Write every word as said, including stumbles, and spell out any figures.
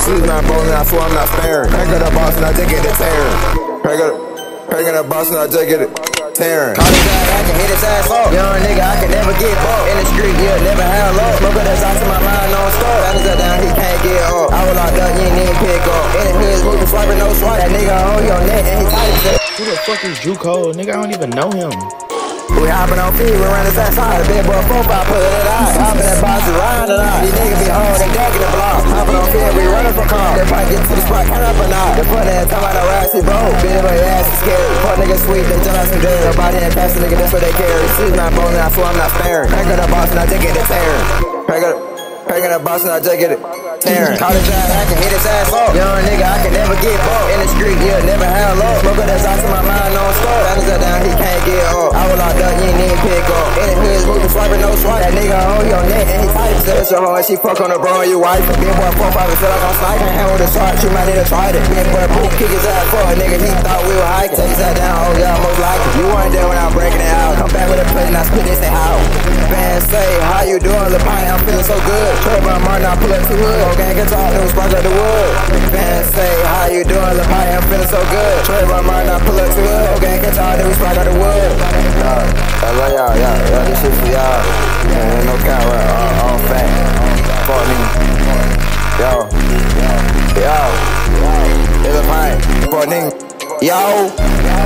She's not bowling, I swear I'm not sparing. Crank up the boss and I just get it tearing. Crank up, crank up the boss and I just get it tearing. Call this guy, I can hit his ass off. Young nigga, I can never get bumped. In the street, yeah, never have love. Smoke that's out to my mind, no stop. Silence up down, he can't get up. I was locked up, you ain't even pick up. Enemies moving, swiping, no swipe. That nigga hold your neck and he tight as that. Who the fuck is drewwcoldd? Nigga, I don't even know him. We hopping on feet, we run this outside. The big boy profile, put it in eye. Hopping that box, riding it out. These niggas be hard and decking the block. Hopping on feet, we running from cars. They probably get to the spot, count up or not. The front end, talking about the rats, he broke. Big boy ass is scary. Fuck nigga sweet, they just like some days. Nobody ain't past the nigga, that's what they carry. She's not bowling, I swear I'm not sparing. Crank up the boss and I just get it tearing. Crank up, crank up the boss and I just get it tearing. Call this guy, I can hit his ass off. Young nigga, I can never get bumped. In the street, yeah, never have love. Smoke that's out to my mind, no stop. Silence up down, he can't get up. I was locked up, you ain't even pick up. Enemies moving, swiping, no swipe. That nigga hold your neck and he tight as that. So hard, she fuck on the bro, you wife. Big boy four five and feel like I'm sniping. Hand with a shot, you might need to try it. Big boy poop, kick his ass for a nigga, he thought we were hiking. Take his ass down, oh yeah, most likely. You weren't there when I was breaking it out. Come back with a plate and I spit this and how. Fans say, how you doing, Lil Pine? I'm feeling so good. Trevor Martin, I pull up to wood. Okay, get talk, new spark up the wood. Fans say, how you doing, Lil Pine? I'm feeling so good. Trevor Martin, I pull up to wood. Okay, get talk, new spark up the wood. I love y'all, y'all, y'all, this shit for y'all. Man, ain't no count, right? All, all fat. Fuck me. Yo, yo, it's a pint. Fuck nigga. Yo.